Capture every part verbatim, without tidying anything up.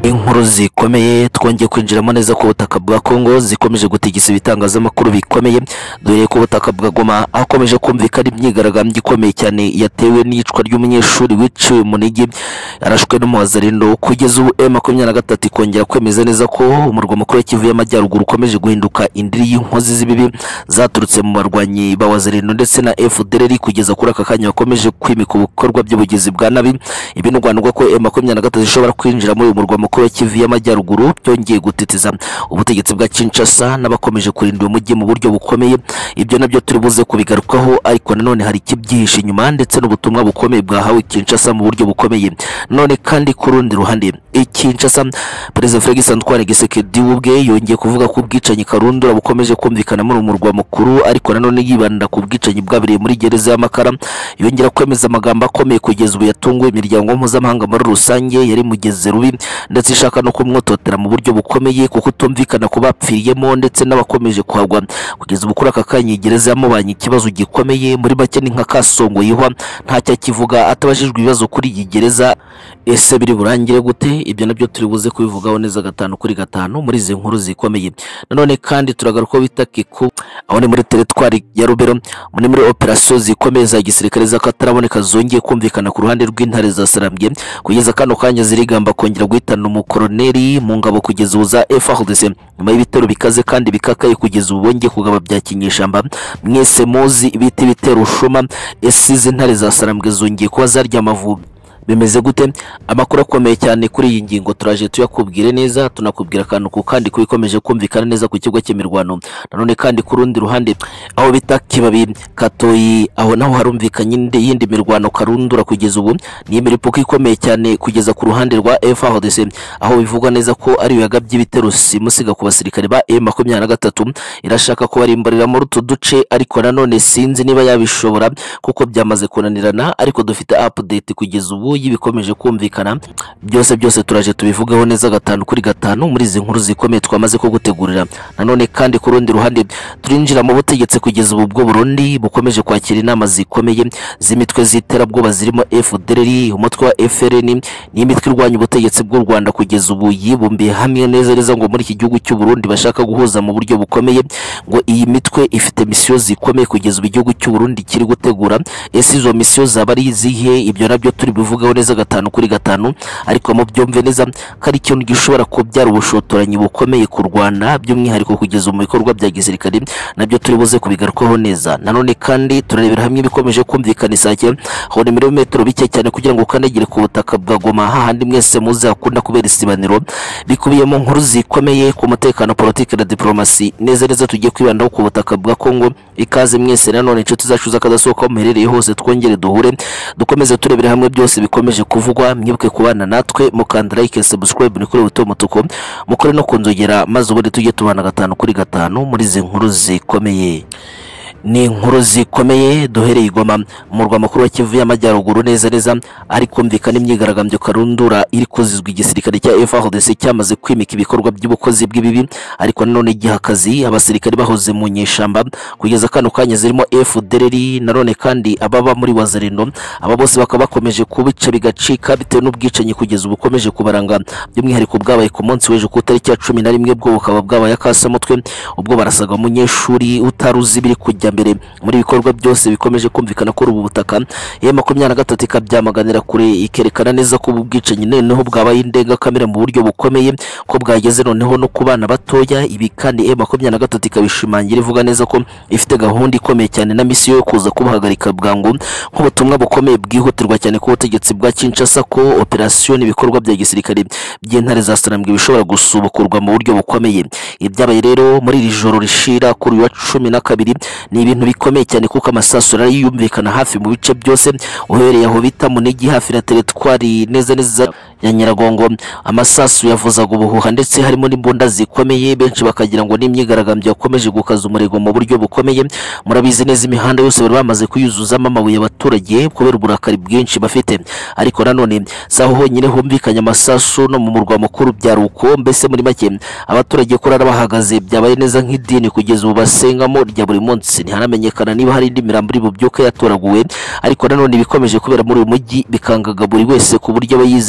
Inkuru zikomeye twongeye kwinjiramo neza ku butaka bwa Kongo zikomeje gutigisa ibitangazamakuru bikomeye dore ko butaka bwa Goma akomeje kumvikana imyigaragambyo ikomeye cyane yatewe n'icwa ry'umunyeshuri wiciwe mu Nigi arashwe n'umuwazarindo kugeza ubu M makumyabiri na gatatu kongera kwemeza neza ko umurwa mukuru wa Kivu y'Amajyaruguru ukomeje guhinduka indiri y'inkozi z'ibibi zaturutse mu barwanyi ba wazarindo ndetse na F D L R kugeza kuri aka kanya bakomeje kwimika ubukorwa by'ubugizi bwa nabi ibinugwanurwa ko M makumyabiri na gatatu zishobora kwinjira muri uyu murwa mukuru wa Kivu y'Amajyaruguru byongeye gutitiza ubutegetsi bwa Kinshasa n'abakomeje kurinda umujyi mu buryo bukomeye. Ibyo nabyo turi buze kubigarukaho, ariko nanone hari ikibyihishe inyuma ndetse n'ubutumwa bukomeye bwahawe Kinshasa mu buryo bukomeye. None kandi ku rundi ruhande Kinshasa, Perezida Félix Antoine Tshisekedi ubwe yongeye kuvuga ko ubwicanyi karundura bukomeje kumvikana muri umurwa mukuru, ariko nanone yibanda ku bwicanyi bwabereye muri gereza y'Amakara. Yongera kwemeza amagambo akomeye kugeza ubu yatunguye imiryango mpuzamahanga muri rusange yari mugeze rubi ndetse ishaka no kumwototera mu buryo bukomeye kuko tumvikana ko bapfiriyemo ndetse n'abakomeje kuhagwa. Kugeza ubu kuri aka kanya gereza yamubanye ikibazo gikomeye, muri make ni nka Kasongo yihwa ntacyo kivuga atabajijwe ibibazo kuri iyi gereza. Ese biri burangire gute? Ibyo nabyo turi buze kubivugaho neza gatanu kuri gatanu muri izi nkuru zikomeye. Nanone kandi turagaruka bita Kiku aho ni muri teritwari ya Rubero, muri muri operation zikomeye za gisirikare z'akataraboneka zongeye kumvikana ku ruhande rw'intare za Sarambye kugeza kano kanya zirigamba kongera guhitana umukoroneri mu ngabo kugeza uza F A R D C nyuma y'ibitero bikaze kandi bikakaye kugeza ubu bongeye kugaba bya kinyeshamba. Mwese muzi ibiti bitero Ushuma, esize intare za Sarambwe zongeye kuba zarya amavubi. Bimeze gute? Amakuru akomeye cyane kuri iyi ngingo turaje tuyakubwire neza, tunakubwira akantu ku kandi kubikomeje kumvikana neza ku kigo cy'imirwano. Nanone kandi ku rundi ruhande aho bita Kibabi Katoyi aho naho harumvikanye indi yindi mirwano karundura kugeza ubu ni imiripuko ikomeye cyane kugeza ku ruhande rwa F A R D C aho bivugwa neza ko ari yagabye ibitero simusiga ku basirikare ba M makumyabiri na gatatu irashaka ko barimbarira muri utu duce, ariko nanone sinzi niba yabishobora kuko byamaze kunanirana. Ariko dufite update kugeza ubu y'ibikomeje kumvikana byose byose turaje tubivugaho neza gatanu kuri gatanu muri izi nkuru zikomeye twamaze ko gutegurira. Nanone kandi ku rundi ruhande turinjira mu butegetsi kugeza ubu bwo Burundi bukomeje kwakira inama zikomeye z'imitwe ziterabwoba zirimo F D L R, umutwe wa F R N n'imitwe irwanya ubutegetsi bw'u Rwanda. Kugeza ubu yibumbiye hamwe neza neza ngo muri iki gihugu cy'u Burundi bashaka guhuza mu buryo bukomeye, ngo iyi mitwe ifite misiyo zikomeye kugeza ubu igihugu cy'u Burundi kiri gutegura. Ese izo misiyo zaba ari izihe? Ibyo nabyo turi bivugaho neza gatanu kuri gatanu, ariko mu byumve neza kari ikintu gishobora kubyara ubushotoranyi bukomeye ku Rwanda by'umwihariko kugeza mu bikorwa bya gisirikare, nabyo turi buze kubigarukaho neza. Nanone kandi turarebera hamwe bikomeje kumvikana isake aho ni milimetero bike cyane kugira ngo ukandagire ku butaka bwa Goma hahandi mwese muze hakunda kubera isibaniro bikubiyemo nkuru zikomeye ku mutekano, politike na diplomasi neza neza tugiye kwibandaho ku butaka bwa Kongo. Ikaze mwese nanone inshuti zacu zakadasohoka muherereye hose, twongere duhure dukomeze turebera hamwe byose bikomeje kuvugwa. Mwibuke kubana natwe mukanda like subscribe ni kuri buto mutuko mukore no kunzogera maze ubundi tujye tubana gatanu kuri gatanu muri izi nkuru zikomeye. Ni inkuru zikomeye duhereye Goma umurwa mukuru wa Kivu y'Amajyaruguru neza neza, ari kumvikana imyigaragambyo karundura iri kuzizwa igisirikare cya F A R D C cyamaze kwimika ibikorwa by'ubukozi bw'ibibi, ariko nanone gihakazi abasirikare bahoze mu nyeshamba kugeza kano kanya zirimo F D L R. Nanone kandi ababa muri wazarindo aba bose bakaba bakomeje kubica bigacika bitewe n'ubwicanyi kugeza ubukomeje kubaranga, by'umwihariko bwabaye ku munsi w'ejo ku tariki ya cumi na rimwe bwo bukaba bwabaye akasamutwe ubwo barasaga umunyeshuri utaruzi biri kujya mbere muri bikorwa byose bikomeje kumvikana kuri ubu butaka. M makumyabiri na gatatu ikabyamaganira kure ikerekana neza ko ubwicanyi noneho bwabaye indenga kamera mu buryo bukomeye ko bwageze noneho no kubana batoya. Ibi kandi M makumyabiri na gatatu ikabishimangira ivuga neza ko ifite gahunda ikomeye cyane na misiyo yo kuza kubahagarika bwangu nk'ubutumwa bukomeye bwihutirwa cyane ku butegetsi bwa Kinshasa ko operation ibikorwa bya gisirikare by'intare za Sarambwe bishobora gusubukurwa mu buryo bukomeye. Ibyabaye rero muri iri joro rishira kuri wa cumi na kabiri ni ibintu bikomeye cyane kuko amasasu yumvikana hafi mu bice byose, uhereye aho bita mu Nigi hafi na teritwari neza neza ya Nyiragongo. Amasasu yavuzaga ubuhuha ndetse harimo n'imbunda zikomeye, benshi bakagira ngo n'imyigaragambyo yakomeje gukaza umurego mu buryo bukomeye. Murabizi neza imihanda yose bari bamaze kuyuzuzamo amabuye abaturage kubera uburakari bwinshi bafite, ariko nanone saho honyine humvikanye amasasu no mu murwa mukuru byaruko. Mbese muri make abaturage kurara bahagaze byabaye neza nk'idini kugeza ubu basengamo rya buri munsi. Ntiharamenyekana niba hari indi mirambo iri bubyuke yatoraguwe, ariko nanone bikomeje kubera muri uyu mujyi bikangaga buri wese ku buryo aba yizeye neza ko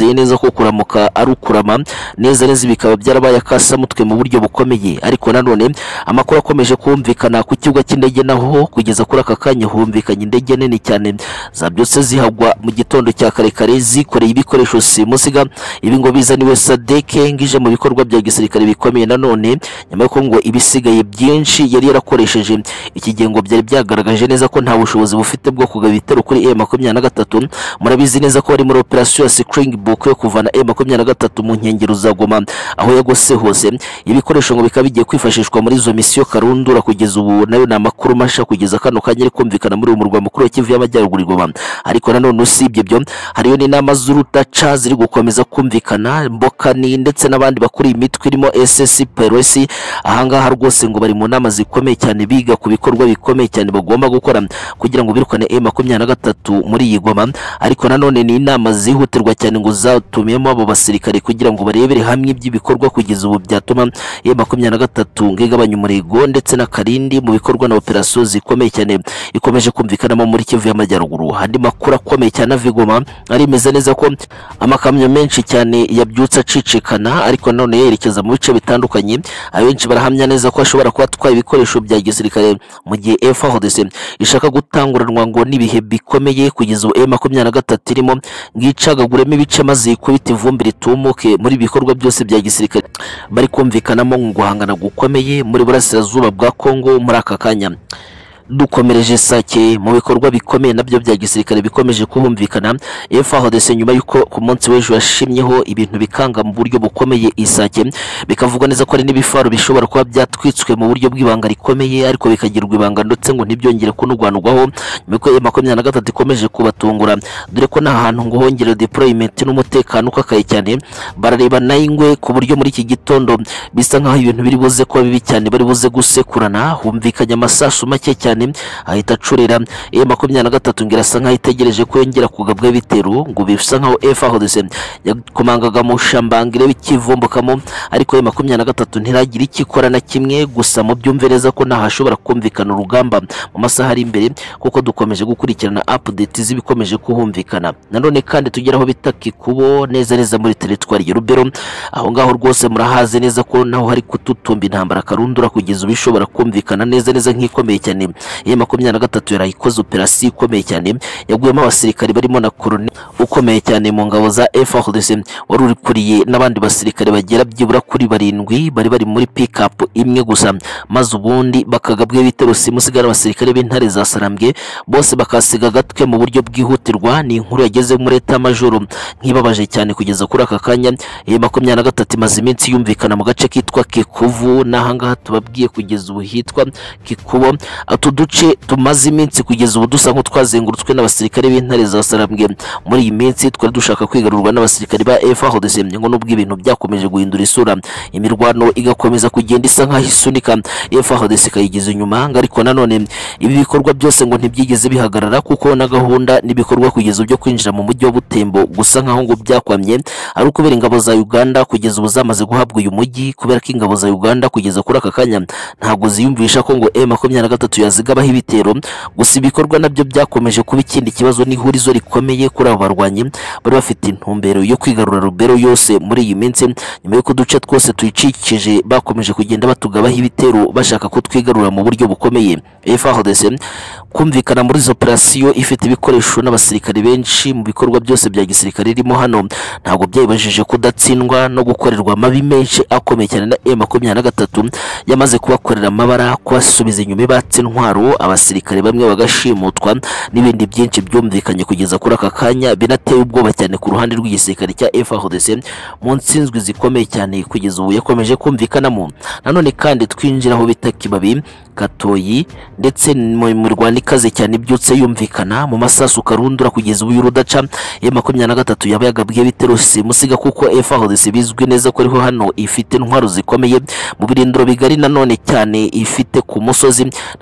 ko kuramuka ari ukurama neza neza bikaba byarabaye akasamutwe mu buryo bukomeye. Ariko nanone amakuru akomeje kumvikana ku kibuga cy'indege naho kugeza kuri aka kanya humvikanye indege nini cyane zabyutse zihagwa mu gitondo cya kare kare zikoreye ibikoresho simusiga. Ibi ngo bizaniwe Sadeke ngije mu bikorwa bya gisirikare bikomeye nanone nyuma y'uko ngo ibisigaye byinshi yari yarakoresheje. Iki gihe ngo byari byagaragaje neza ko nta bushobozi bufite bwo kugaba ibitero kuri M makumyabiri na gatatu. Murabizi neza ko bari muri operation ya Springbok yo kuvana M makumyabiri na gatatu mu nkengero za Goma aho yagose hose. Ibikoresho ngo bikaba bigiye kwifashishwa muri izo misiyo karundura kugeza ubu nayo na makuru masha kugeza kano kanya ari kumvikana muri uyu murwa mukuru wa Kivu y'Amajyaruguru Goma. Ariko nanone usibye byo hariyo n'inama z'urutaca ziri gukomeza kumvikana Mbokani ndetse n'abandi bakuri imitwe irimo S S P R S. Ahangaha rwose ngo bari mu nama zikomeye cyane biga ku bikorwa bikomeye cyane bagomba gukora kugira ngo birukane M makumyabiri na gatatu muri iyi Goma. Ariko nanone ni inama zihutirwa cyane ngo zatumiyemo abo basirikare kugira ngo barebere hamwe iby'ibikorwa kugeza ubu byatuma M makumyabiri na gatatu ngigabanya umurego ndetse na karindi mu bikorwa na operation zikomeye cyane ikomeje kumvikanamo muri Kivu y'Amajyaruguru. Handi makuru akomeye cyane avigoma arimeze neza ko amakamyo menshi cyane yabyutse acicikana ariko none yerekeza mu bice bitandukanye. Abenshi barahamya neza ko ashobora kuba atwaye ibikoresho bya gisirikare mu gihe F A R D C ishaka gutanguranwa ngo nibihe bikomeye kugeza ubu M makumyabiri na gatatu irimo ngicagaguremo ibice maze ikubita ivumbi ritumuke muri bikorwa byose bya gisirikare bari kumvikanamo ngo guhangana gukomeye muri burasirazuba bwa Kongo muri aka kanya. Dukomereje Sake mu bikorwa bikomeye nabyo bya gisirikare bikomeje kuhumvikana. F A R D C nyuma yuko ku munsi w'ejo yashimyeho ibintu bikanga mu buryo bukomeye Isake bikavuga neza ko ari n'ibifaro bishobora kuba byatwitswe mu buryo bw'ibanga rikomeye ariko bikagirwa ibanga ndetse ngo ntibyongere kunugwanugwaho nyuma ko M makumyabiri na gatatu ikomeje kubatungura dore ko nta hantu ngo hongere deployment n'umutekano ukakaye cyane. Barareba nayingwe ku buryo muri iki gitondo bisa nkaho ibintu biri buze kuba bibi cyane bari buze gusekurana. Humvikanye amasasu make cyane ahita acurira M makumyabiri na gatatu ngirasa nkaho itegereje ko yongera kugabwa ibitero ngo bisa nkaho F A R D C yakomangaga mu shambangire bikivumbukamo ariko M makumyabiri na gatatu ntiragira ikikora na kimwe. Gusa mu byumvereza ko ntahashobora kumvikana urugamba mu masaha ari imbere kuko dukomeje gukurikirana update zibikomeje kuhumvikana. Nanone kandi tugeraho bitaki kubo neza neza muri territoire ya Rubero aho ngaho rwose murahaze neza ko naho hari kututumba intambara karundura kugeza ubishobora kumvikana neza neza nk'ikomeye cyane. M makumyabiri na gatatu yarayikoze operation ikomeye cyane yaguyemo abasirikare barimo na koloni ukomeye cyane mu ngabo za F A R D C wari uri kuriye n'abandi basirikare bagera byibura kuri barindwi bari bari muri pick up imwe gusa maze ubundi bakagabwe ibitero simusigara abasirikare b'intare za Sarambwe bose bakasiga gatwe mu buryo bwihutirwa. Ni inkuru yageze muri eta majoro nkibabaje cyane kugeza kuri aka kanya. M makumyabiri na gatatu imaze iminsi yumvikana mu gace kitwa Kikuvu n'ahangaha tubabwiye kugeza ubu hitwa Kikubo. Atu duce tumaze iminsi kugeza ubu dusa nko twazengurutswe n'abasirikare b'intare za Sarambwe. Muri iyi minsi twari dushaka kwigarurwa n'abasirikare ba F A R D C ngo nubwo ibintu byakomeje guhindura isura imirwano igakomeza kugenda isa nkaho isunika F A R D C kayigize inyuma. Ariko nanone ibi bikorwa byose ngo ntibyigeze bihagarara kuko na gahunda n'ibikorwa kugeza byo kwinjira mu mujyi wa Butembo gusa nkaho ngo byakwamye ari ukubera ingabo za Uganda kugeza ubu zamaze guhabwa uyu mujyi kubera ko ingabo za Uganda kugeza kuri aka kanya ntabwo ziyumvisha ko ngo M makumyabiri na gatatu yazigabaho ibitero. Gusa ibikorwa nabyo byakomeje kuba ikindi kibazo n'ihurizo rikomeye kuri abo barwanyi bari bafite intumbero yo kwigarura Rubero yose muri iyi minsi nyuma y'uko duce twose tuyicikije bakomeje kugenda batugabaho ibitero bashaka ko twigarura mu buryo bukomeye. F A R D C kumvikana muri izo operation ifite ibikoresho n'abasirikare benshi mu bikorwa byose bya gisirikare irimo hano ntabwo byayibajije kudatsindwa no gukorerwa amabi menshi akomeye cyane na M makumyabiri na gatatu yamaze kubakorera amabara kwasubiza inyuma batse intwaro abasirikare bamwe bagashimutwa n'ibindi byinshi byumvikanye kugeza kuri aka kanya binateye ubwoba cyane ku ruhande rw'igisirikare cya F A R D C mu nsinzwe zikomeye cyane kugeza ubu yakomeje kumvikanamo. Nanone kandi twinjiraho bitakibabi Katoyi ndetse mu mirwano ikaze cyane ibyutse yumvikana mu masasu karundura kugeza ubu y'urudaca. M makumyabiri na gatatu yaba yagabwiye ibitero simusiga kuko F A R D C bizwi neza ko ariho hano ifite intwaro zikomeye mu birindiro bigari nanone cyane ifite ku musozi. Nanone kandi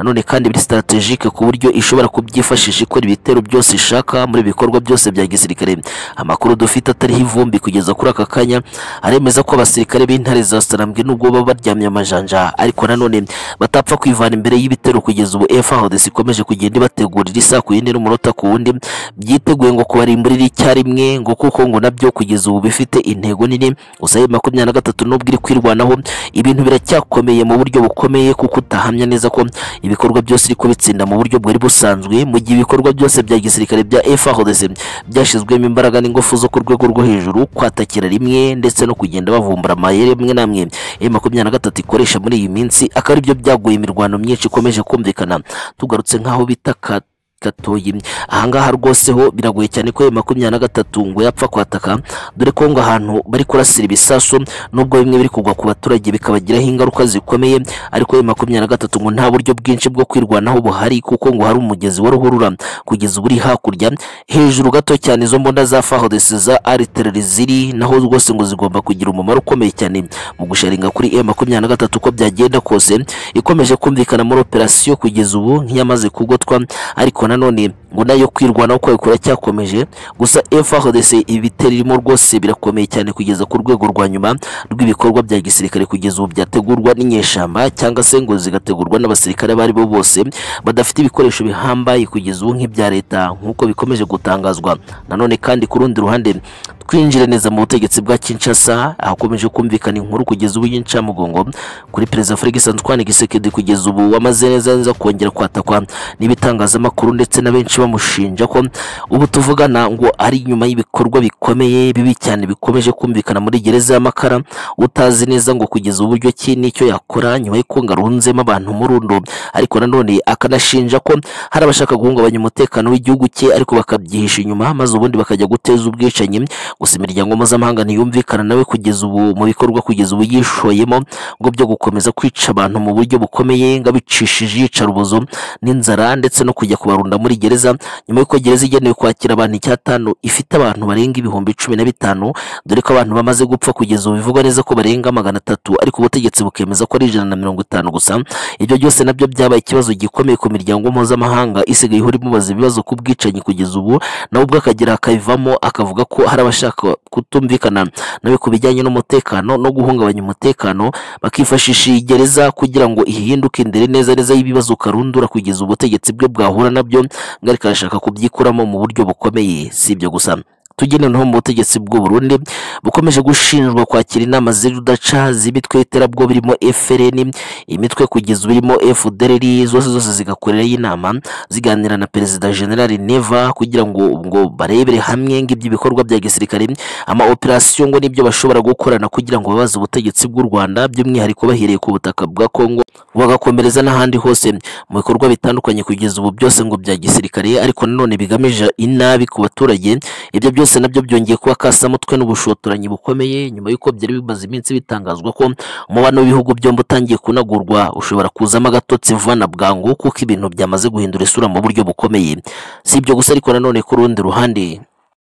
kandi biri strategique ku buryo ishobora kubyifashisha ikora ibitero byose ishaka muri bikorwa byose bya gisirikare. Amakuru dufite atariho ivumbi kugeza kuri aka kanya aremeza ko abasirikare b'intare za Sarambwe nubwo baba baryamye amajanja ariko nanone batapfa kwivana imbere y'ibitero kugeza ubu F A R D C ikomeje kugenda ibategurira isa ku yindi n'umunota ku wundi byiteguye ngo kubarimburira icyarimwe ngo kuko ngo nabyo kugeza ubu bifite intego nini. Gusa M makumyabiri na gatatu nubwo iri kwirwanaho ibintu biracyakomeye mu buryo bukomeye kuko utahamya neza ko ibikorwa byose iri kubitsinda mu buryo bwari busanzwe mu gihe ibikorwa byose bya gisirikare bya F A R D C byashizwemo imbaraga n'ingufu zo ku rwego rwo hejuru kwatakira rimwe ndetse no kugenda bavumbura amayeri amwe namwe M makumyabiri na gatatu ikoresha muri iyi minsi akari byo byaguye imirwano myinshi ikomeje kumvikana. Tugarutse nkaho bita gatoyi ahangaha rwose ho biragoye cyane ko M makumyabiri na gatatu ngo yapfa kwataka dore ko ngo ahantu bari kurasira ibisaso nubwo bimwe biri kugwa ku baturage bikabagiraho ingaruka zikomeye ariko M makumyabiri na gatatu ngo nta buryo bwinshi bwo kwirwanaho buhari kuko ngo hari umugezi wa ruhurura kugeza uburi hakurya hejuru gato cyane. Izo mbonda za F A R D C za artillery ziri naho rwose ngo zigomba kugira umumaro ukomeye cyane mu gusharinga kuri M makumyabiri na gatatu ko byagenda kose ikomeje kumvikana muri operation kugeza ubu nk'iyamaze kugotwa ariko nanone ngo nayo kwirwanaho ko ikora cyakomeje. Gusa F A R D C ibitero irimo rwose birakomeye cyane kugeza ku rwego rwa nyuma rw'ibikorwa bya gisirikare kugeza ubu byategurwa n'inyeshamba cyangwa se ngo zigategurwa n'abasirikare bari bo bose badafite ibikoresho bihambaye kugeza ubu nk'ibya leta nk'uko bikomeje gutangazwa. Nanone kandi ku rundi ruhande twinjire neza mu butegetsi bwa Kinshasa ahakomeje kumvikana inkuru kugeza ubu y'incamugongo kuri Perezida Felix Antoine Tshisekedi kugeza ubu wamaze neza neza kongera kwatakwa n'ibitangazamakuru ndetse na benshi bamushinja ko ubu tuvugana ngo ari nyuma y'ibikorwa bikomeye bibi cyane bikomeje kumvikana muri gereza y'Amakara. Utazi neza ngo kugeza uburyo ki nicyo yakora nyuma y'uko ngarunzemo abantu murundo ariko nanone akanashinja ko hari abashaka guhungabanya umutekano w'igihugu cye ariko bakabyihisha inyuma maze ubundi bakajya guteza ubwicanyi. Gusa imiryango mpuzamahanga ntiyumvikana nawe kugeza ubu mu bikorwa kugeza ubu yishoyemo ngo byo gukomeza kwica abantu mu buryo bukomeye ngo abicishije yicarubozo n'inzara ndetse no kujya kubarunda muri gereza nyuma y'uko gereza igenewe kwakira abantu icyatanu ifite abantu barenga ibihumbi cumi na bitanu dore ko abantu bamaze gupfa kugeza ubu bivugwa neza ko barenga magana atatu ariko ubutegetsi bukemeza ko ari ijana na mirongo itanu gusa. Ibyo byose nabyo byabaye ikibazo gikomeye ku miryango mpuzamahanga isigaye ihora imubaza ibibazo ku bwicanyi kugeza ubu nawe ubwo akagira akayivamo akavuga ko hari abashaka kutumvikana nawe ku bijyanye n'umutekano no guhungabanya umutekano bakifashisha iyi gereza kugira ngo ihinduke indere neza neza y'ibibazo karundura kugeza ubutegetsi bwe bwahura nabyo ngari karashaka kubyikuramo mu buryo bukomeye. Si ibyo gusa tugene no mu butegetsi bw'u Burundi bukomeje gushinjwa kwakira inama z'udaca z'imitwe y'iterabwo birimo F R N imitwe kugeza birimo F D L R zose zose zigakorera y'inama ziganira na Perezida General Neva kugira ngo ngo barebere hamwe ng'iby'ibikorwa bya gisirikare ama operation ngo nibyo bashobora gukorana kugira ngo babaze ubutegetsi bw'u Rwanda by'umwihariko bahereye ku butaka bwa Kongo bagakomereza n'ahandi hose mu bikorwa bitandukanye kugeza ubu byose ngo bya gisirikare ariko nanone bigamije inabi ku baturage. Ibyo byose nabyo byongeye kuba kasamutwe n'ubushotoranyi bukomeye nyuma y'uko byari bimaze iminsi bitangazwa ko umubano w'ibihugu byombi utangiye kunagurwa ushobora kuzamo agatotsi vuba na bwangu kuko ibintu byamaze guhindura isura mu buryo bukomeye. Si ibyo gusa ariko nanone ku rundi ruhande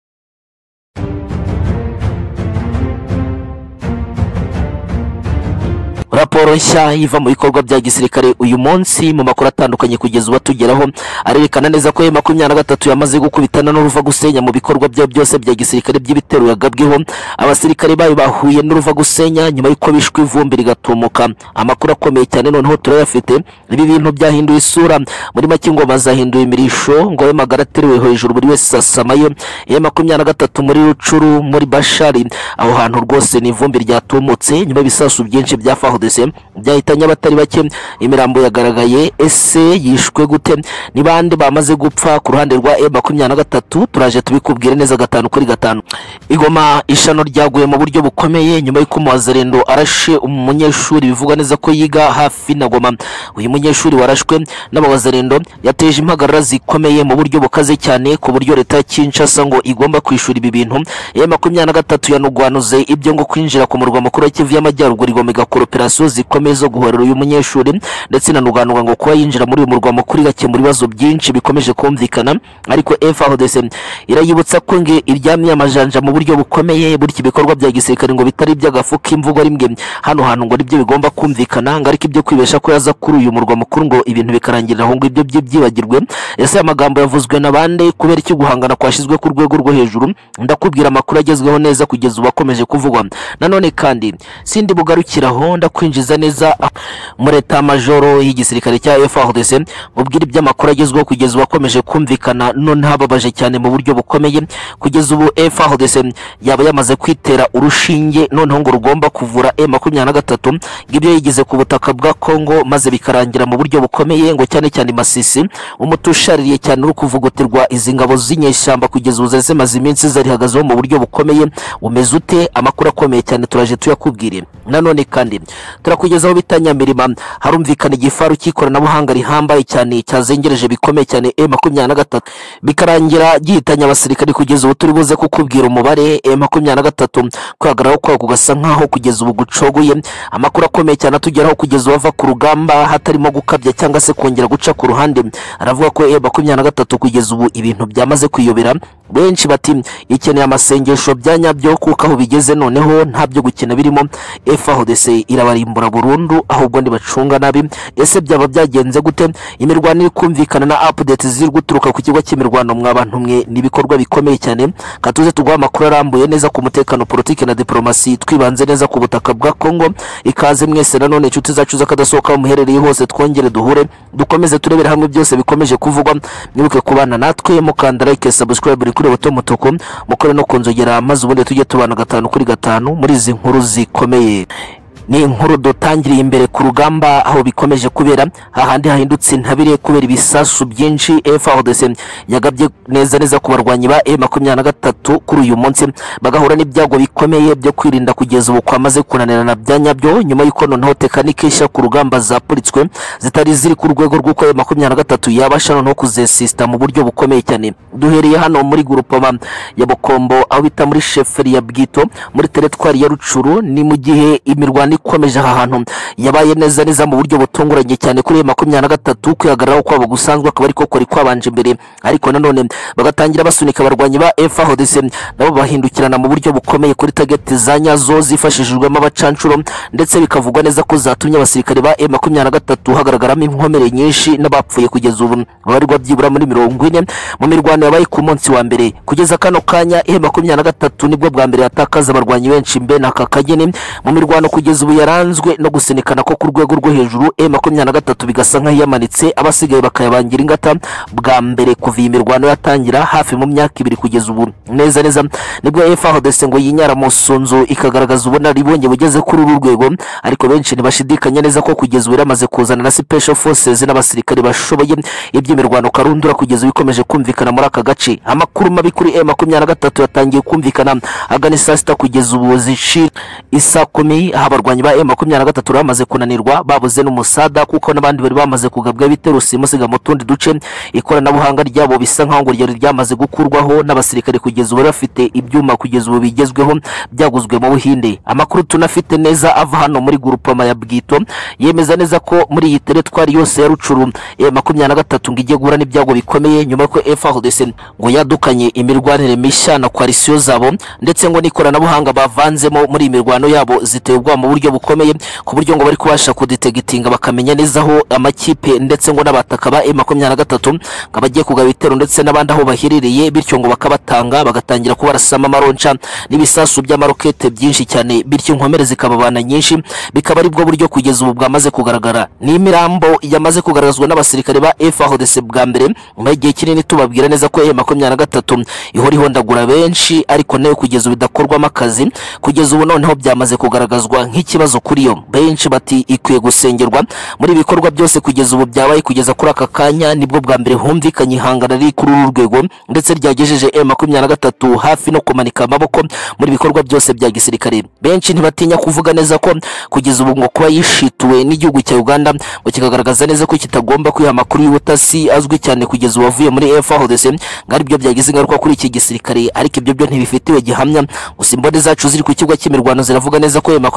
raporo nshya iva mu bikorwa bya gisirikare uyu munsi mu makuru atandukanye kugeza uba tugeraho arerekana neza ko M makumyabiri na gatatu yamaze gukubitana n'uruva gusenya mu bikorwa bya byose bya gisirikare by'ibitero yagabweho. Abasirikare bayo bahuye n'uruva gusenya nyuma y'uko bishwe ivumbi rigatumuka. Amakuru akomeye cyane noneho turayafite. Ibi bintu byahinduye isura muri make ngo bazahinduye imirisho ngo ayo magara aterewe hejuru buri wese asamaye. M makumyabiri na gatatu muri Rucuru muri Bashari aho hantu rwose ni ivumbi ryatumutse nyuma y'ibisasu byinshi bya F A R D C byahitanye abatari bake. Imirambo yagaragaye ese yishwe gute ni bande bamaze gupfa ku ruhande rwa M makumyabiri na gatatu turaje tubikubwire neza gatanu kuri gatanu. Igoma ishano ryaguye mu buryo bukomeye nyuma y'uko Mwazarendo arashe umunyeshuri bivuga neza ko yiga hafi na Goma. Uyu munyeshuri warashwe n'abawazarendo yateje impagarara zikomeye mu buryo bukaze cyane ku buryo leta ya Kinshasa ngo igomba kwishura ibi bintu. M makumyabiri na gatatu yanugwanuze ibyo ngo kwinjira ku murwa mukuru wa Kivu y'Amajyaruguru igomba igakora operation operasiyo zikomeye zo guhorera uyu munyeshuri ndetse nanuganurwa ngo kuba yinjira muri uyu murwa mukuru igakemura ibibazo byinshi bikomeje kumvikana. Ariko F A R D C irayibutsa ko nge iryamye amajanja mu buryo bukomeye, burya ibikorwa bya gisirikare ngo bitari by'agafu k'imvugo rimwe hano hantu ngo nibyo bigomba kumvikana, ngo ariko ibyo kwibesha ko yaza kuri uyu murwa mukuru ngo ibintu bikarangirira aho ngo ibyo byibagirwe. Ese amagambo yavuzwe na bande kubera iki guhangana kwashizwe ku rwego rwo hejuru? Ndakubwira amakuru agezweho neza kugeza ubu akomeje kuvugwa. Nanone kandi sindi bugarukiraho ndakwinjiza neza muri eta majoro y'igisirikare cya F A R D C ubwira iby'amakuru agezweho kugeza ubu akomeje kumvikana, none hababaje cyane mu buryo bukomeye. Kugeza ubu F A R D C yaba yamaze kwitera urushinge noneho ngo rugomba kuvura M makumyabiri na gatatu ngibyo yigize ku butaka bwa Kongo, maze bikarangira mu buryo bukomeye ngo cyane cyane Masisi umutushaririye cyane uri kuvugutirwa izi ngabo z'inyeshyamba kugeza ubu zimaze iminsi zarihagazeho mu buryo bukomeye. Umeze ute? Amakuru akomeye cyane turaje tuyakubwire. Nanone kandi turakugezaho bitanyamirima harumvikana igifaru cy'ikoranabuhanga rihambaye cyane cyazengereje bikomeye cyane M makumyabiri na gatatu bikarangira gihitanya abasirikari. Kugeza ubu turi buze kukubwira umubare M makumyabiri na gatatu kwagararaho kwa kugasa nkaho kugeza ubu gucogoye. Amakuru akomeye cyane atugeraho kugeza ubu ava ku rugamba hatarimo gukabya cyangwa se kongera guca ku ruhande. Aravuga ko M makumyabiri na gatatu kugeza ubu ibintu byamaze kwiyobera. Benshi bati ikeneye amasengesho byanyabyo kuko aho bigeze noneho nta byo gukina birimo. F A R D C irabarimbura burundu ahubwo ndibacunga nabi. Ese byaba byagenze gute? Imirwano iri kumvikana na updates ziri guturuka ku kigo cy'imirwano mwabantu mwe nibikorwa bikomeye cyane. Katuze tugwa amakuru arambuye neza ku mutekano, politiki na diplomasi, twibanze neza ku butaka bwa Kongo. Ikaze mwese nanone inshuti zacu zakadasohoka muherereye hose, twongere duhure dukomeze turebera hamwe byose bikomeje kuvugwa. Mwibuke kubana natwe mukanda like, subscribe kuri buto mutuku mukore no kunzogera, maze ubundi tujye tubana gatanu kuri gatanu muri izi nkuru zikomeye. Ni inkuru dutangiriye imbere ku rugamba aho bikomeje kubera hahandi hahindutse intabire kubera ibisasu byinshi. F A R D C yagabye neza neza ku barwanyi ba M makumyabiri na gatatu kuri uyu munsi bagahura n'ibyago bikomeye byo kwirinda kugeza ubu kwamaze kunanirana byanyabyo, nyuma y'uko noneho tekanike ishya ku rugamba zapolitswe zitari ziri ku rwego rw'uko M makumyabiri na gatatu yabasha no kuzesista mu buryo bukomeye cyane. Duhereye hano muri groupement ya Bukombo aho bita muri chefferie ya Bwito muri teritwari ya Rucuru, ni mu gihe imirwano ikomeje aha hantu yabaye neza neza mu buryo butunguranye cyane kuri M makumyabiri na gatatu. Kwihagararaho kwabo gusanzwe akaba ariko kori kwabanje imbere, ariko nanone bagatangira basunika abarwanyi ba F A R D C nabo bahindukirana mu buryo bukomeye kuri target za nyazo zifashishijwemo abacancuro, ndetse bikavugwa neza ko zatumye abasirikare ba M makumyabiri na gatatu hagaragaramo inkomere nyinshi n'abapfuye kugeza ubu barirwa byibura muri mirongo ine mu mirwano yabaye ku munsi wa mbere. Kugeza kano kanya M makumyabiri na gatatu nibwo bwa mbere yatakaza abarwanyi benshi mbe n'aka kageni mu mirwano kugeza ubu yaranzwe no gusenikana ko ku rwego rwo hejuru. M makumyabiri na gatatu bigasa nkaho yamanitse, abasigaye bakayabangira ingata bwa mbere kuva iyi mirwano yatangira hafi mu myaka ibiri. Kugeza ubu neza neza nibwo F A R D C ngo yinyara mu sunzu ikagaragaza ubunararibonye bugeze kuri uru rwego, ariko benshi ntibashidikanya neza ko kugeza ubu yamaze kuzana na special forces n'abasirikare bashoboye iby'imirwano karundura kugeza bikomeje kumvikana muri aka gace. Amakuru mabi kuri M makumyabiri na gatatu yatangiye kumvikana agana saa sita kugeza ubu zishira isa kumi abarwanyi ba M makumyabiri na gatatu bamaze kunanirwa babuze n'umusada kuko n'abandi bari bamaze kugabwa ibitero simusiga mu tundi duce. Ikoranabuhanga ryabo bisa nkaho ngo ryari ryamaze gukurwaho n'abasirikare kugeza ubu bafite ibyuma kugeza ubu bigezweho byaguzwe mu Buhinde. Amakuru tunafite neza ava hano muri groupement ya Bwito yemeza neza ko muri iyi teritwari yose ya Rucuru M makumyabiri na gatatu ngiye guhura n'ibyago bikomeye nyuma ko F A R D C ngo yadukanye imirwanire mishya na coalition zabo, ndetse ngo n'ikoranabuhanga bavanzemo muri imirwano yabo ziteye ubwa mu buryo bukomeye ku buryo ngo bari kubasha kuditegitinga bakamenya neza aho amakipe ndetse ngo n'abataka ba M makumyabiri na gatatu ngabagiye kugaba ibitero ndetse n'abandi aho baherereye, bityo ngo bakabatanga bagatangira kubarasama amaronca n'ibisasu by'amarokete byinshi cyane, bityo inkomere zikababana nyinshi. Bikaba ari bwo buryo kugeza ubu bwamaze kugaragara ni imirambo yamaze kugaragazwa n'abasirikare ba F A R D C bwa mbere mu gihe kinini. Tubabwira neza ko M makumyabiri na gatatu ihora ihondagura benshi, ariko nayo kugeza ubu idakorwamo akazi. Kugeza ubu noneho byamaze kugaragazwa nk'ikibazo kuri yo. Benshi bati ikwiye gusengerwa muri ibikorwa byose kugeza ubu byabaye. Kugeza kuri aka kanya nibwo bwa mbere humvikanye ihangana riri kuri uru rwego ndetse ryagejeje M makumyabiri na gatatu hafi no kumanika amaboko muri ibikorwa byose bya gisirikare. Benshi ntibatinya kuvuga neza ko kugeza ubu ngo kuba yishituwe n'igihugu cya Uganda ngo kikagaragaza neza ko kitagomba kwiha amakuru y'ubutasi azwi cyane kugeza ubu avuye muri F A R D C ngari byo byagize ingaruka kuri iki gisirikare, ariko ibyo byo ntibifitiwe gihamya. Gusa imbone zacu ziri ku kigo cy'imirwano ziravuga neza ko M makumyabiri na gatatu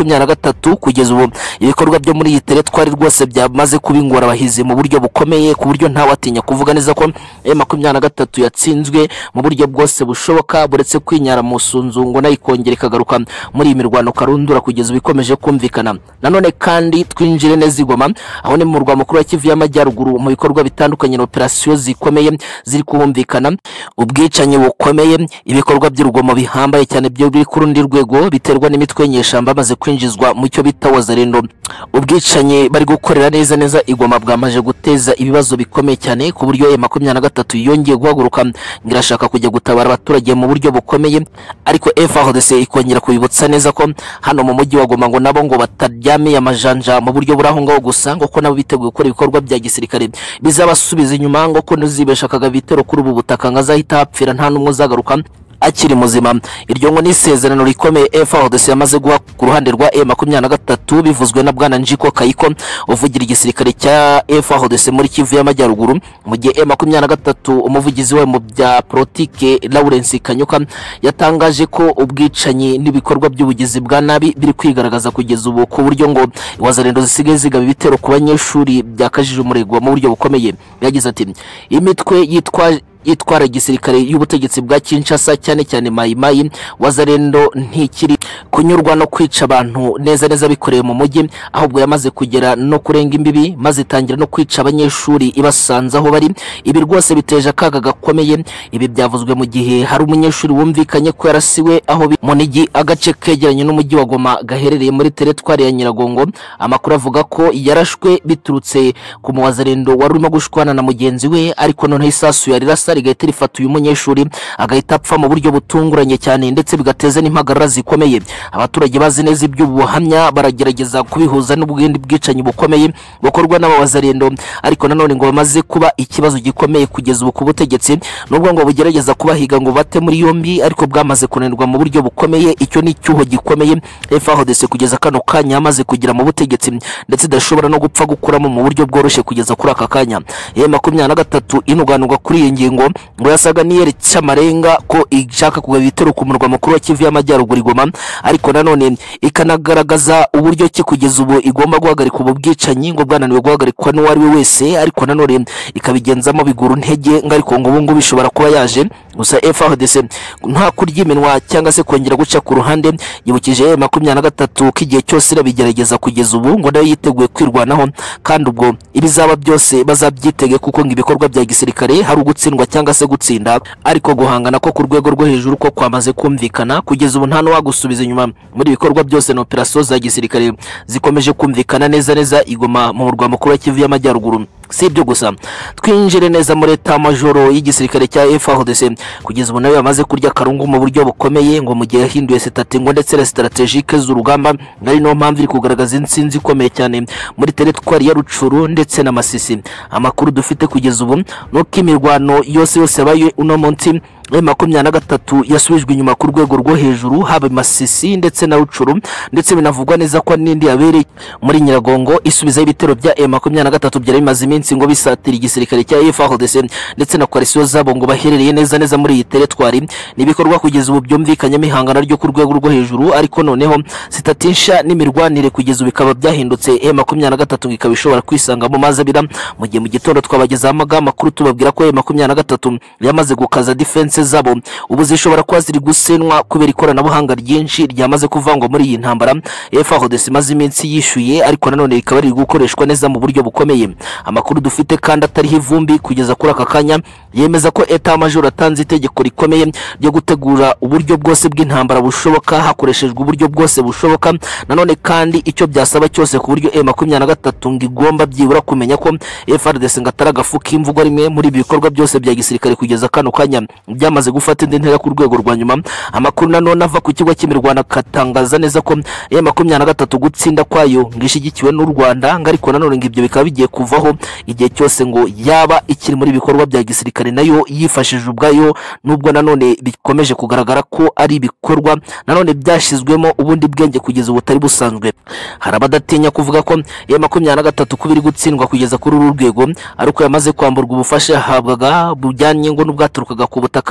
gatatu kugeza ubu ibikorwa byo muri iyi teritwari rwose byamaze kubingora abahizi mu buryo bukomeye ku buryo nta watinya kuvuga neza ko M makumyabiri na gatatu yatsinzwe mu buryo bwose bushoboka buretse kwinyara mu sunzungu nayikongera ikagaruka muri iyi mirwano karundura kugeza ubikomeje kumvikana. Nanone kandi twinjire neza Goma aho ni mu murwa mukuru wa Kivu y'Amajyaruguru mu bikorwa bitandukanye na operasiyo zikomeye ziri kubumvikana, ubwicanyi bukomeye, ibikorwa by'urugomo bihambaye cyane byo biri ku rundi rwego biterwa n'imitwe nyeshamba bamaze kwinjizwa mu cyo bita wazalendo. Ubwicanyi bari gukorera neza neza Goma bwamaje guteza ibibazo bikomeye cyane ku buryo M makumyabiri na gatatu yongeye guhaguruka ngirashaka kujya gutabara abaturage mu buryo bukomeye, ariko F A R D C ikongera kubibutsa neza ko hano mu mujyi wa Goma ngo nabo ngo bataryamiye amajanja mu buryo buraho ngaho gusa ngo ko nabo biteguye gukora ibikorwa bya gisirikare bizabasubiza inyuma ngo ko nuzibeshakaga bitero kuri ubu butaka ngazahita hapfira nta numwe uzagaruka akiri muzima. Iryo ngo ni isezerano rikomeye F A R D C yamaze guha ku ruhande rwa M makumyabiri na gatatu bivuzwe na bwana Njiko Kayiko uvugira igisirikare cya F A R D C muri Kivu y'Amajyaruguru, mu gihe M makumyabiri na gatatu umuvugizi we mu bya politike Lawrence Kanyuka yatangaje ko ubwicanyi n'ibikorwa by'ubugizi bwa nabi biri kwigaragaza kugeza ubu ku buryo ngo wazalendo zisigaye zigaba ibitero ku banyeshuri byakajije umurego mu buryo bukomeye. Yagize ati imitwe yitwa yitwara gisirikare y'ubutegetsi bwa Kinshasa cyane cyane Mai Mai wazalendo ntikiri kunyurwa no kwica abantu neza neza bikoreye mu mujyi, ahubwo yamaze kugera no kurenga imbibi maze itangira no kwica abanyeshuri ibasanze aho bari. Ibi rwose biteje akaga gakomeye. Ibi byavuzwe mu gihe hari umunyeshuri wumvikanye ko yarasiwe aho Monigi agace kegeranye n'umujyi wa Goma gaherereye muri teritwari ya Nyiragongo. Amakuru avuga ko yarashwe biturutse ku muwazalendo wari urimo gushwana na mugenzi we, ariko none isasu yarirasa rigahita rifata uyu munyeshuri agahita apfa mu buryo butunguranye cyane ndetse bigateza n'impagarara zikomeye. Abaturage bazi neza iby'ubuhamya baragerageza kubihuza n'ubwindi bwicanyi bukomeye bukorwa n'abawazalendo, ariko nanone ngo bamaze kuba ikibazo gikomeye kugeza ubu ku butegetsi, nubwo ngo bugerageza kubahiga ngo bate muri yombi ariko bwamaze kunanirwa mu buryo bukomeye. Icyo ni cyuho gikomeye F A R D C kugeza kano kanya yamaze kugira mu butegetsi ndetse idashobora no gupfa gukuramo mu buryo bworoshye kugeza kuri aka kanya. M makumyabiri na gatatu inuganurwa kuri iyi ngingo ngo yasaga niyeretse amarenga ko ishaka kugaba ibitero ku murwa mukuru wa Kivu y'Amajyaruguru Goma, ariko nanone ikanagaragaza uburyo ki kugeza ubu igomba guhagarika ubu bwicanyi ngo bwananiwe guhagarikwa n'uwari we wese, ariko nanone ikabigenzamo biguru ntege ngo ariko ngo ubu ngubu bishobora kuba yaje. Gusa F A R D C nta kurya iminwa cyangwa se kongera guca ku ruhande, yibukije M makumyabiri na gatatu ko igihe cyose irabigerageza kugeza ubu ngo nayo yiteguye kwirwanaho, kandi ubwo ibizaba byose bazabyitege kuko ngo ibikorwa bya gisirikare hari ugutsindwa cyangwa se gutsinda, ariko guhangana ko ku rwego rwo hejuru ko kwamaze kumvikana kugeza ubu nta no wagusubiza inyuma muri ibikorwa byose na operasiyo za gisirikare zikomeje kumvikana neza neza Igoma mu murwa mukuru wa Kivu y'Amajyaruguru. Si ibyo gusa, twinjire neza muri eta majoro y'igisirikare cya F A R D C kugeza ubu nayo yamaze kurya karungu mu buryo bukomeye ngo mu gihe yahinduye sitatingo ndetse na strategique z'urugamba, nari no mpamvu iri kugaragaza insinzi ikomeye cyane muri teritwari ya Rucuru ndetse na Masisi. Amakuru dufite kugeza ubu nuko imirwano yose yose yabaye uno munsi M makumyabiri na gatatu yasubijwe inyuma ku rwego rwo hejuru haba Masisi ndetse na Rucuru, ndetse binavugwa neza ko n'indi yabereye muri Nyiragongo isubiza ibitero bya M makumyabiri na gatatu byari bimaze iminsi ngo bisatira igisirikare cya F A R D C ndetse na koalisiyo zabo ngo baherereye neza neza muri iyi teritwari. Nibikorwa kugeza ubu byumvikanye mihangana ryo ku rwego rwo hejuru, ariko noneho sitatinsha n'imirwanire kugeza ubu bikaba byahindutse M makumyabiri na gatatu ikaba ishobora kwisanga mu mazabira. Mu gihe mu gitondo twabagezaho amagambo makuru tubabwira ko M makumyabiri na gatatu yamaze gukaza defense zabo ubu zishobora kuba ziri gusenwa kubera ikoranabuhanga ryinshi ryamaze kuvangwa muri iyi ntambara F A R D C maze iminsi yishuye, ariko nanone rikaba riri gukoreshwa neza mu buryo bukomeye. Amakuru dufite kandi atari ivumbi kugeza kuri aka kanya yemeza ko eta major atanze itegeko rikomeye ryo gutegura uburyo bwose bw'intambara bushoboka hakoreshejwe uburyo bwose bushoboka. Nanone kandi icyo byasaba cyose ku buryo M makumyabiri na gatatu ngigomba byibura kumenya ko F A R D C ngatara gafuka imvugo rimwe muri ibikorwa byose bya gisirikare kugeza kano kanya byamaze gufata indi ntera ku rwego rwa nyuma. Amakuru nanone ava ku kigo cy'imirwana katangaza neza ko M makumyabiri na gatatu gutsinda kwayo ngishigikiwe n'u Rwanda, ngariko nanone ngibyo bikaba bigiye kuvaho igihe cyose ngo yaba ikiri muri ibikorwa bya gisirikare nayo yifashije ubwayo, nubwo nanone bikomeje kugaragara ko ari ibikorwa nanone byashizwemo ubundi bwenge kugeza ubutari busanzwe. Harabadatinya kuvuga ko M makumyabiri na gatatu kubiri gutsindwa kugeza kuri uru rwego ariko yamaze kwamburwa ubufasha yahabwaga bujyanye ngo n'ubwaturukaga ku butaka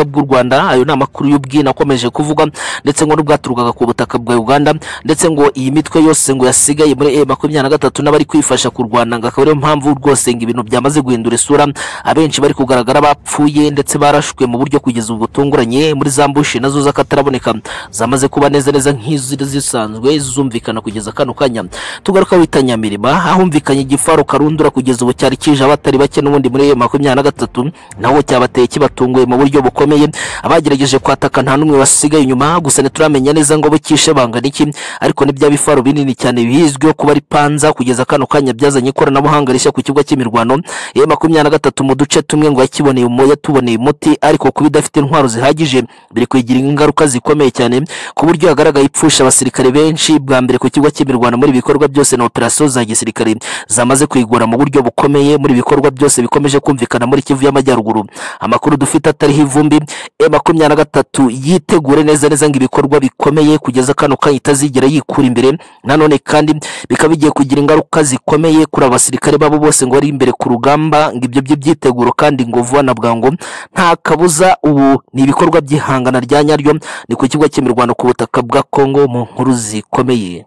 bw'u Rwanda. Ayo ni amakuru y'ubwina akomeje kuvuga ndetse ngo n'ubwaturukaga ku butaka bwa Uganda, ndetse ngo iyi mitwe yose ngo yasigaye muri M makumyabiri na gatatu n'abari kwifasha kurwana, ngo akaba ariyo mpamvu rwose ngo ibintu byamaze guhindura isura. Abenshi bari kugaragara bapfuye ndetse barashwe mu buryo kugeza ubu butunguranye muri za mbushi nazo z'akataraboneka zamaze kuba neza neza nk'izo zisanzwe zumvikana kugeza kano kanya. Tugaruka witanyamirima ahumvikanye igifaro karundura kugeza ubu cyari kije abatari bake n'ubundi muri M makumyabiri na gatatu naho cyabateye kibatunguye mu buryo bukomeye. Abagerageje kwataka nta numwe wasigaye inyuma, gusa ntituramenya neza ngo bukishe bangana iki, ariko nibya bifaro binini cyane bizwiho kuba ari panza kugeza kano kanya byazanye ikoranabuhanga rishya ku kibuga cy'imirwano. M makumyabiri na gatatu mu duce tumwe ngo yakiboneye umuya tuboneye umuti, ariko kuba idafite intwaro zihagije biri kugira ingaruka zikomeye cyane ku buryo hagaragaye ipfusha abasirikare benshi bwa mbere ku kibuga cy'imirwano muri bikorwa byose na operasiyo za gisirikare zamaze kwigora mu buryo bukomeye muri bikorwa byose bikomeje kumvikana muri Kivu y'Amajyaruguru. Amakuru dufite atariho ivumbi, M makumyabiri na gatatu yitegure neza neza ngo ibikorwa bikomeye kugeza kano kanya itazigera yikura imbere. Nanone kandi bikaba bigiye kugira ingaruka zikomeye kuri abasirikare babo bose ngo bari imbere ku rugamba, ngo ibyo by'ibyiteguro kandi ngo vuba na bwangu nta kabuza ubu ni ibikorwa by'ihangana rya nyaryo ni ku kibuga cy'imirwano ku butaka bwa Kongo mu nkuru zikomeye.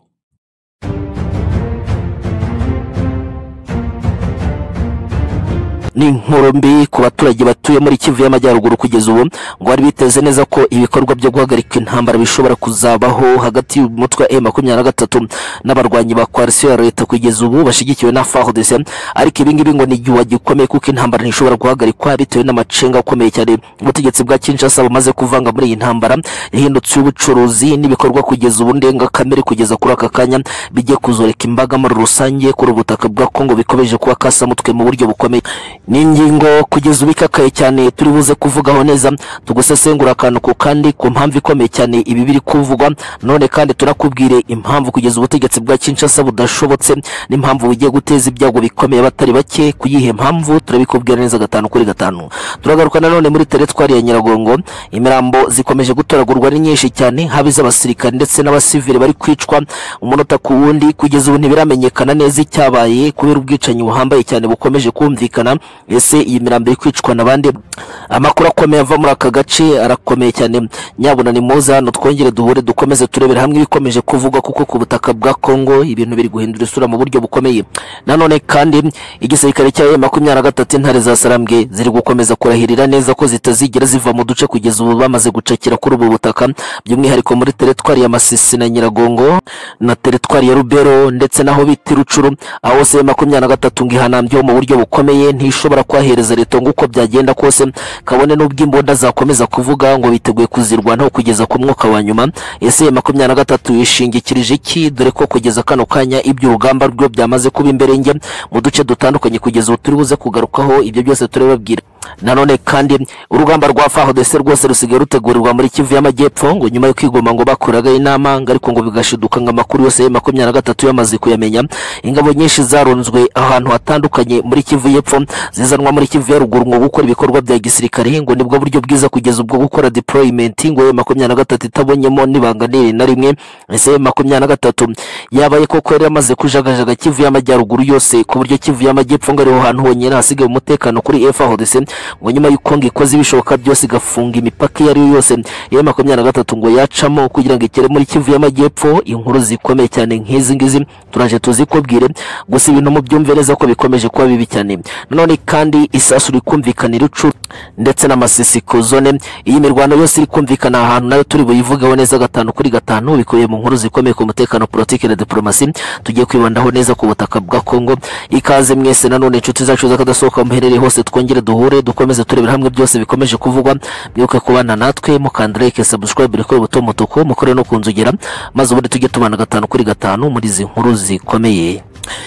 Ni inkuru mbi ku baturage batuye muri Kivu y'Amajyaruguru kugeza ubu ngo bari biteze neza ko ibikorwa byo guhagarika intambara bishobora kuzabaho hagati y'umutwe wa M makumyabiri na gatatu n'abarwanyi ba coalition ya leta kugeza ubu bashigikiwe na F A R D C, ariko ibi ngibi ngo ni igihe gikomeye kuko intambara ntishobora guhagarikwa bitewe n'amacenga akomeye cyane ubutegetsi bwa Kinshasa bumaze kuvanga muri iyi ntambara yahindutse ubucuruzi n'ibikorwa kugeza ubu ndenga kamere kugeza kuri aka kanya bigiye kuzoreka imbaga muri rusange kuri ubutaka bwa Kongo bikomeje kuba kasamutwe mu buryo bukomeye. Ni ingingo kugeza ubikakaye cyane turi buze kuvugaho neza tugusesengura akantu ku kandi ku mpamvu ikomeye cyane ibi biri kuvugwa, none kandi turakubwire impamvu kugeza ubutegetsi bwa Kinshasa budashobotse n'impamvu bugiye guteza ibyago bikomeye batari bake. Kuyihe mpamvu turabikubwira neza gatanu kuri gatanu. Turagaruka nanone muri teritwari ya Nyiragongo, imirambo zikomeje gutoragurwa ari nyinshi cyane, habiza abasirikare ndetse n'abasivile bari kwicwa umunota ku wundi. Kugeza ubu ntibiramenyekana neza icyabaye kubera ubwicanyi buhambaye cyane bukomeje kumvikana. Ese iyi mirambo iri kwicwa n'abandi? Amakuru akomeye ava muri aka gace arakomeye cyane. Nyabuna ni muza hano twongere duhure dukomeze turebera hamwe ibikomeje kuvugwa, kuko ku butaka bwa Kongo ibintu biri guhindura isura mu buryo bukomeye. Nanone kandi igisirikare cya M makumyabiri na gatatu intare za Sarambwe ziri gukomeza kurahirira neza ko zitazigera ziva mu duce kugeza ubu bamaze gucakira kuri ubu butaka, by'umwihariko muri teritwari ya Masisi na Nyiragongo na teritwari ya Rubero ndetse naho biti Rucuru, aho M makumyabiri na gatatu ngihanambye mu buryo bukomeye ntishobora kwahereza leta ngo uko byagenda kose, kabone n'ubwo imbunda zakomeza kuvuga ngo biteguye kuzirwanaho kugeza ku mwuka wa nyuma. Ese M makumyabiri na gatatu yishingikirije iki, dore ko kugeza kano kanya ibyo urugamba rwo byamaze kuba imbere nge mu duce dutandukanye kugeza ubu turi buze kugarukaho ibyo byose turababwira. Nanone kandi urugamba rwa F A R D C rwose rusigaye rutegurirwa muri Kivu y'Amajyepfo ngo nyuma yo kwigoma ngo bakoraga inama, ariko ngo bigashiduka ngo amakuru yose M makumyabiri na gatatu yamaze kuyamenya. Ingabo nyinshi zarunzwe ahantu hatandukanye muri Kivu y'Epfo zizanwa muri Kivu ya Ruguru ngo gukora ibikorwa bya gisirikare, ngo nibwo buryo bwiza kugeza ubwo gukora deployment ngo M makumyabiri na gatatu itabonyemo nibanganire na rimwe. Ese M makumyabiri na gatatu yabaye koko yari yamaze kujagajaga Kivu y'Amajyaruguru yose ku buryo Kivu y'Amajyepfo ngo ariho hantu honyine hasigaye umutekano kuri F A R D C, ngo nyuma y'uko ngo ikoze ibishoboka byose igafunga imipaka iyo ari yo yose M makumyabiri na gatatu ngo yacamo kugira ngo ikere muri Kivu y'Amajyepfo. Inkuru zikomeye cyane nk'izi ngizi turaje tuzikubwire, gusa ibintu mu byumvereza ko bikomeje kuba bibi cyane. None kandi isasu rikumvikana Rucuru ndetse na Masisi ku zone, iyi mirwano yose iri kumvikana ahantu nayo turi buyivugaho neza gatanu kuri gatanu, bikubiye mu nkuru zikomeye ku mutekano, politiki na diplomasi. Tugiye kwibandaho neza ku butaka bwa Kongo. Ikaze mwese nanone inshuti zacu zakadasohoka muherereye hose, twongere duhure dukomeze turebera hamwe byose bikomeje kuvugwa. Mwibuke kubana natwe mukanda like, subscribe reko buto mutuko mukore no kunzugera, maze ubundi tujye tubana gatanu kuri gatanu muri izi nkuru zikomeye.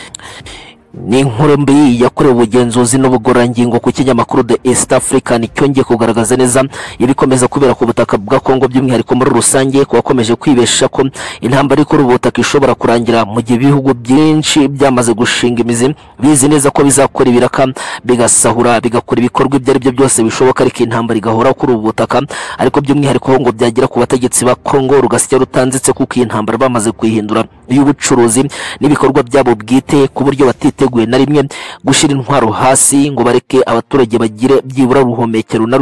Ni inkuru mbi yakorewe ubugenzuzi n'ubugorangingo ku kinyamakuru The East African cyongeye kugaragaza neza ibikomeza kubera ku butaka bwa Kongo, by'umwihariko muri rusange ko wakomeje kwibesha ko intambara ikora ubutaka ishobora kurangira mu gihe ibihugu byinshi byamaze gushinga imizi bizi neza ko bizakora ibiraka bigasahura bigakora ibikorwa ibyo ari byo byose bishoboka, ariko intambara igahora kuri ubu butaka. Ariko by'umwihariko ngo byagira ku bategetsi ba Kongo rugasya rutanzitse kuko iyi ntambara bamaze kwihindura y'ubucuruzi n'ibikorwa byabo bwite ku buryo batiteguye na rimwe gushira intwaro hasi ngo bareke abaturage bagire byibura ruhomekero na ruke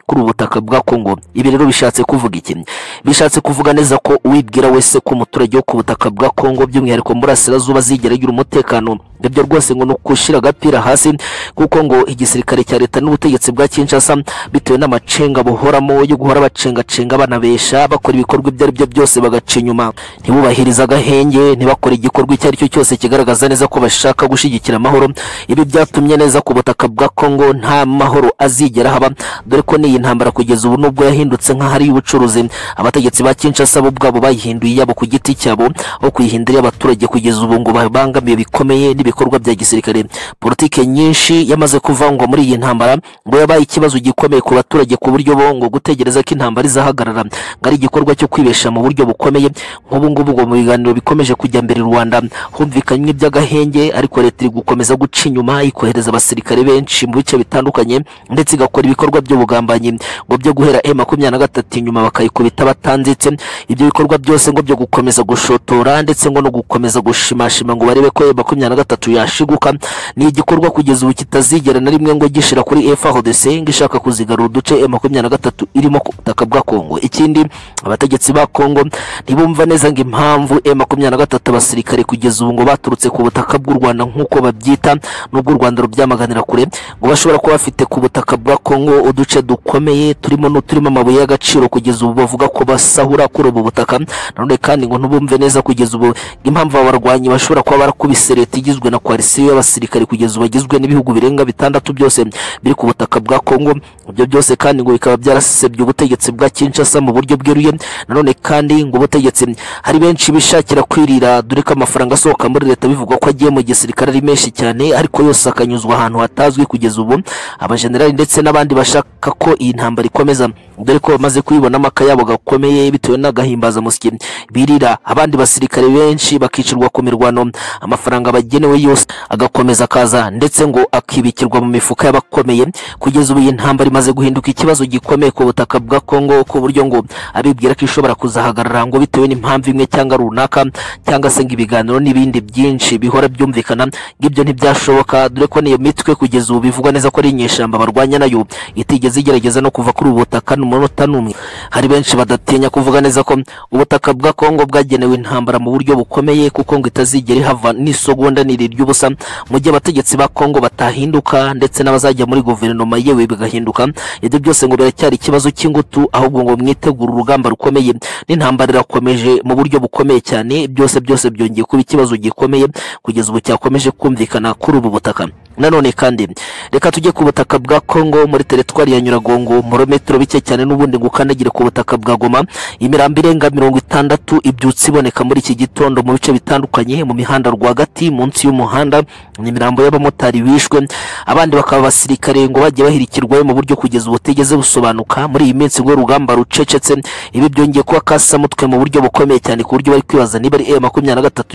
kuri ubutaka bwa Kongo. Ibi rero bishatse kuvuga iki? Bishatse kuvuga neza ko wibwira wese ko umuturage wo ku butaka bwa Kongo by'umwihariko muri Burasirazuba zigera agira umutekano, ibyo rwose ngo nukushira agapira hasi, kuko ngo igisirikare cya leta n'ubutegetsi bwa Kinshasa bitewe n'amacenga buhoramo yo guhora bacenga cenga banabesha bakora ibikorwa ibyo ari byo byose bagaca inyuma, ntibubahiriza agahenge, ntibakora igikorwa icyo ari cyo cyose kigaragaza neza ko bashaka gushigikira amahoro. Ibi byatumye neza ku butaka bwa Kongo nta mahoro azigera haba, dore ko n'iyi ntambara kugeza ubu nubwo yahindutse nk'ahari y'ubucuruzi, abategetsi ba Kinshasa bo ubwabo bayihinduye yabo ku giti cyabo aho kuyihindurira abaturage, kugeza ubu ngo babangamiye bikomeye n'ibikorwa bya gisirikare. Politike nyinshi yamaze kuvangwa muri iyi ntambara ngo yabaye ikibazo gikomeye ku baturage, ku buryo bo ngo gutegereza ko intambara izahagarara ngo ari igikorwa cyo kwibesha mu buryo bukomeye. Nk'ubu ngubu ngo mu biganiro bikomeje kujya mbere Rwanda humvikanye iby'agahenge, ariko leta iri gukomeza guca inyuma ikohereza abasirikare benshi mu bice bitandukanye ndetse igakora ibikorwa by'ubugambanyi ngo byo guhera M makumyabiri na gatatu inyuma bakayikubita batanditse. Ibyo bikorwa byose ngo byo gukomeza gushotora ndetse ngo no gukomeza gushimashima ngo barebe ko M makumyabiri na gatatu yashiguka, ni igikorwa kugeza ubu kitazigera na rimwe ngo gishira kuri F A R D C ngo ishaka kuzigarura uduce M makumyabiri na gatatu irimo ku butaka bwa Kongo. Ikindi abategetsi ba Kongo ntibumva neza ngo impamvu M makumyabiri na gatatu abasirikare kugeza ubu ngo baturutse ku butaka bw'u Rwanda nk'uko babyita, n'ubwo u Rwanda rubyamaganira kure, ngo bashobora kuba bafite ku butaka bwa Kongo uduce dukomeye turimo n'uturimo amabuye y'agaciro, kugeza ubu bavuga ko basahura kuri ubu butaka. Nanone kandi ngo ntubumve neza kugeza ubu impamvu abarwanyi bashobora kuba barakubise leta igizwe na koalisiyo y'abasirikare kugeza ubu bagizwe n'ibihugu birenga bitandatu byose biri ku butaka bwa Kongo. Ibyo byose kandi ngo bikaba byarasebye ubutegetsi bwa Kinshasa mu buryo bweruye. Nanone kandi ngo ubutegetsi hari benshi bishakira kwirira, dore ko amafaranga asohoka muri leta bivugwa ko agiye mu gisirikare ari menshi cyane, ariko yose akanyuzwa ahantu hatazwi. Kugeza ubu abajenerali ndetse n'abandi bashaka ko iyi ntambara ikomeza, dore ko bamaze kuyibonamo akayabo gakomeye bitewe n'agahimbaza musyi birira abandi basirikare benshi bakicirwa ku mirwano, amafaranga bagenewe yose agakomeza akaza ndetse ngo akibikirwa mu mifuka y'abakomeye. Kugeza ubu iyi ntambara imaze guhinduka ikibazo gikomeye ku butaka bwa Kongo, ku buryo ngo abibwira ko ishobora kuzahagarara ngo bitewe n'impamvu imwe cyangwa runaka, cyangwa se ngo ibiganiro n'ibindi byinshi bihora byumvikana ngibyo ntibyashoboka, dore ko niyo mitwe kugeza ubu bivugwa neza ko ari inyeshamba barwanya nayo itigeze igerageza no kuva kuri ubutaka n'umunota n'umwe. Hari benshi badatinya kuvuga neza ko ubutaka bwa Kongo bwagenewe intambara mu buryo bukomeye, kuko ngo itazigera ihava n'isogonda n'iri ry'ubusa mu gihe abategetsi ba Kongo batahinduka ndetse n'abazajya muri guverinoma yewe bigahinduka. Ibyo byose ngo biracyari ikibazo cy'ingutu, ahubwo ngo mwitegura urugamba rukomeye, n'intambara irakomeje mu buryo bukomeye cyane. Byose byose byongeye kuba ikibazo gikomeye kugeza ubu cyakomeje kumvikana kuri ubu butaka. Nanone kandi reka tujye ku butaka bwa Kongo muri teritwari ya Nyiragongo, mu metero bike cyane n'ubundi ngo ukandagire ku butaka bwa Goma. Imirambo irenga mirongo itandatu ibyutse iboneka muri iki gitondo mu bice bitandukanye mu mihanda rwagati munsi y'umuhanda. Ni imirambo y'abamotari bishwe, abandi bakaba abasirikare ngo bagiye bahirikirwayo mu buryo kugeza ubu butigeze busobanuka muri iyi minsi ngo urugamba rucecetse. Ibi byongeye kuba kasamutwe mu buryo bukomeye cyane ku buryo bari kwibaza niba ari M makumyabiri na gatatu